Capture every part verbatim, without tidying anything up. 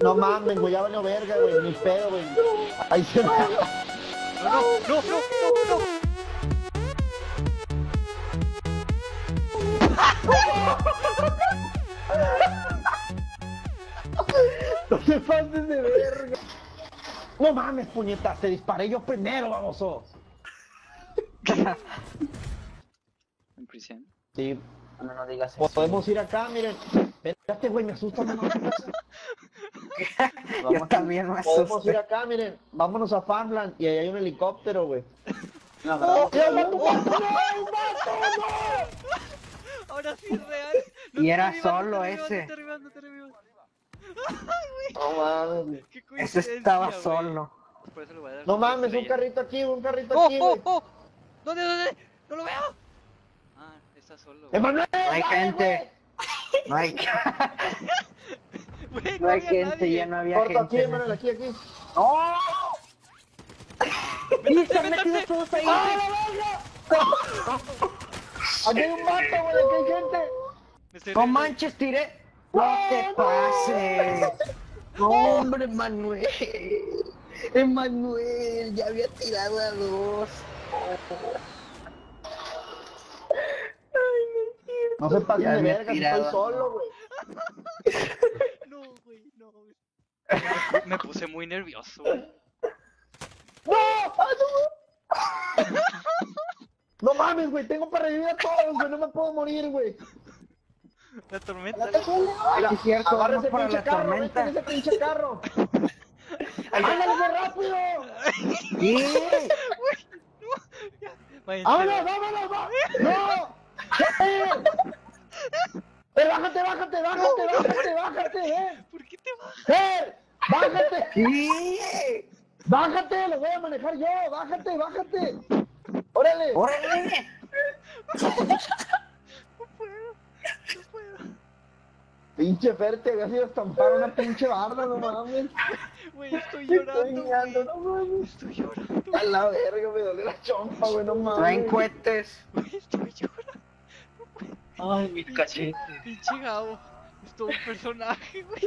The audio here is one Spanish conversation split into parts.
No mames, güey, ya valió verga, güey, ni pedo, güey. Ahí se va. No, no, no, no, no, no. No te pases de verga. No mames, puñetas, te disparé yo primero, baboso. ¿En prisión? Sí. No, no digas eso. Podemos ir acá, miren. Espérate, güey, me asusta, no mames. Yo también me Podemos asusté. ir acá, miren. Vámonos a Farmland y ahí hay un helicóptero, güey. No, ¡Oh, no. un vato, un vato, no! ¡Un vato, no! Ahora sí es real. No Y te era derribas, solo no te derribas, ese. No te derribas, no te derribas. No mames, güey. Qué Ese coincidencia, estaba güey. solo. Por eso le voy a dar No cinco mames, un estrellas. carrito aquí, un carrito ¡Oh, aquí, oh, güey. oh! ¿Dónde, dónde? ¡No lo veo! Ah, está solo. güey. ¡Emanuel! No hay dale, gente. No hay, Güey, no hay había gente, nadie. ya no había güey! Corta aquí, gente. Emanuel, aquí, aquí. ¡Oh! Métete, Están métete. metidos todos ahí. ¡Ah, la verga! Aquí hay un vato, güey, aquí hay gente. Me estoy ¡No riendo. manches, tiré! ¡No te pases! ¡No, hombre, Manuel! Emanuel, ya había tirado a dos. No se pasen Ya de había verga, si tirado. estoy solo, güey. No, güey, no, güey. Me puse muy nervioso, güey. ¡No! ¡Ay, no! No mames, güey, tengo para revivir a todos, güey, no me puedo morir, güey. La tormenta. Mira, Sí, es cierto, agarra vamos ese para pinche la carro, tormenta. vete en ese pinche carro. ¡Ándale, güey, rápido! ¿Qué? Váyanse, ¡Vámonos, güey. vámonos, vámonos! ¡No! ¡Eh! ¡Eh, bájate, bájate, bájate, bájate, bájate, eh! ¿Por qué te vas? ¡Eh! ¡Bájate! ¿Qué? ¡Bájate! ¡Lo voy a manejar yo! ¡Bájate, bájate! ¡Órale! ¡Órale! No puedo, no puedo. Pinche Fer, te habías ido a estampar una pinche barda, no mames. Güey, estoy Estoy llorando, guiando, güey. no mames. Estoy llorando, A la verga, me duele la chompa, güey, no mames. Traen cohetes. güey. Estoy llorando. Ay, mis cachetes. Pinche Gabo. Es todo un personaje, güey.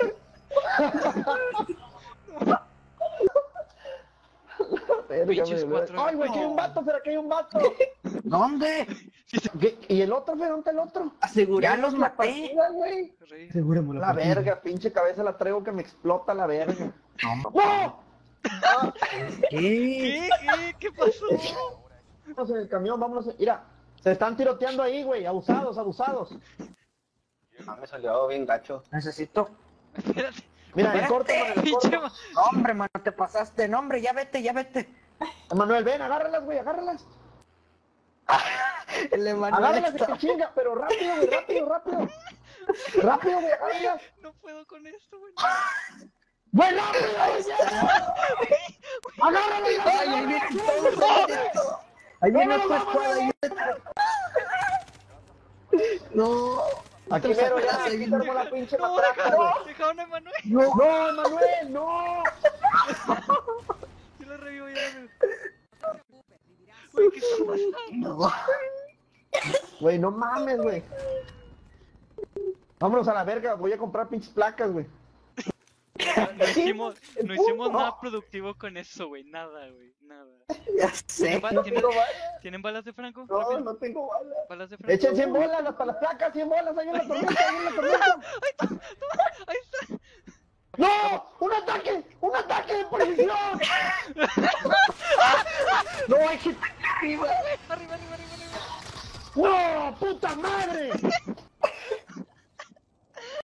Verga, Pinches me duele. cuatro. Ay, güey, aquí hay un vato, Fer, aquí hay un vato. ¿Dónde? ¿Qué? ¿Y el otro, Fer? ¿Dónde está el otro? Ya los la maté. partida, güey. Rey. La verga, pinche cabeza la traigo que me explota la verga. No. ¡No! Ah, ¿Qué? ¿Qué? ¿Qué? ¿Qué pasó? vámonos en el camión, vámonos. Mira, se están tiroteando ahí, güey. Abusados, abusados. No, me salió bien gacho. Necesito. Espérate. Mira, en Espérate, corto, Manuel, en Pinche corto. ma- No, hombre, mano, te pasaste. No, hombre, ya vete, ya vete. Manuel, ven, agárralas, güey, agárralas. El Emanuel Agárralas de está... que chinga, pero rápido, güey, rápido, rápido. Rápido, güey, agárralas. No puedo con esto, güey. ¡Güey, rápido! ¡Agárralas! ¡Ay, ahí vienen todos! Ahí viene todo. Ahí viene otra escuadra. ahí viene- No. Aquí Otros mero, ya, atrás, ahí aquí viene- tenemos la pinche No, matraca, güey. dejaron, dejaron a Emanuel. No, no, Manuel, no. Yo lo revivo, yo lo revivo. Güey, ¿qué está pasando? No. Güey, no mames, güey. Vámonos a la verga, voy a comprar pinches placas, güey. No hicimos, el no hicimos puto. nada productivo con eso, güey. Nada, güey. Nada. Ya sé. ¿Tienen, ba- No tienen- tengo balas. ¿tienen balas de Franco? No, Rápido. no tengo balas. Balas de Franco. Echen cien bolas las para las placas, cien bolas, ahí en la tormenta, ahí en la tormenta. Ahí está. ¡No! ¡Un ataque! ¡Un ataque de precisión! No, hay gente arriba. Arriba, arriba, arriba, arriba. ¡No! ¡Puta madre!